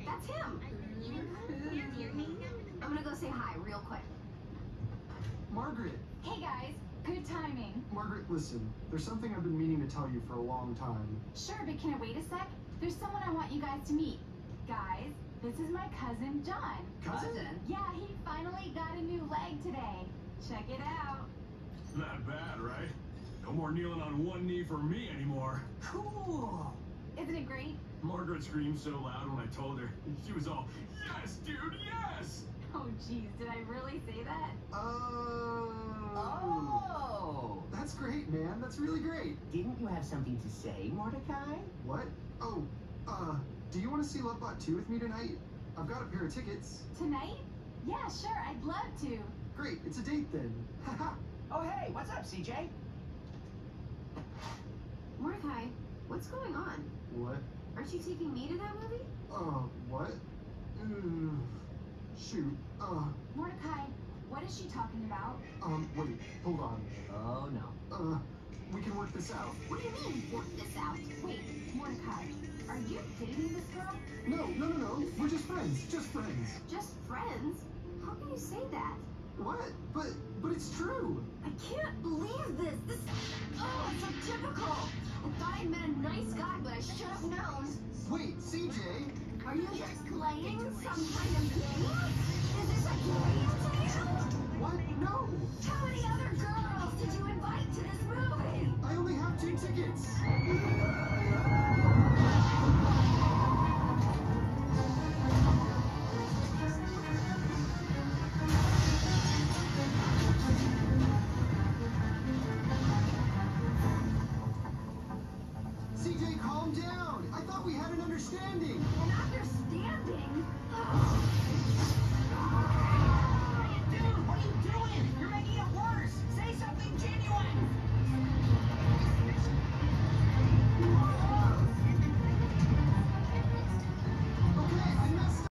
That's him. I'm gonna go say hi real quick. Margaret. Hey guys, good timing. Margaret, listen. There's something I've been meaning to tell you for a long time. Sure, but can I wait a sec? There's someone I want you guys to meet. Guys, this is my cousin John. Cousin? Yeah, he finally got a new leg today. Check it out. Not bad, right? No more kneeling on one knee for me anymore. Cool. Isn't it great? Margaret screamed so loud when I told her. She was all, yes, dude, yes! Oh geez, did I really say that? Oh. That's great, man. That's really great. Didn't you have something to say, Mordecai? What? Oh, do you want to see Lovebot 2 with me tonight? I've got a pair of tickets. Tonight? Yeah, sure, I'd love to. Great, it's a date then. Haha. Oh, hey, what's up, CJ? Mordecai, what's going on? What? Aren't you taking me to that movie? What? Shoot. Mordecai, what is she talking about? Wait, hold on. Oh, no. We can work this out. What do you mean, work this out? Wait, Mordecai, are you dating this girl? No. We're just friends. Just friends. Just friends? How can you say that? What? But it's true. I can't believe this. Oh, it's so typical. I thought I met a nice guy, but I should have known. Wait, CJ. Are you just playing some kind of game? Is this a game to you? What? No. How many other girls did you invite to this movie? I only have 2 tickets.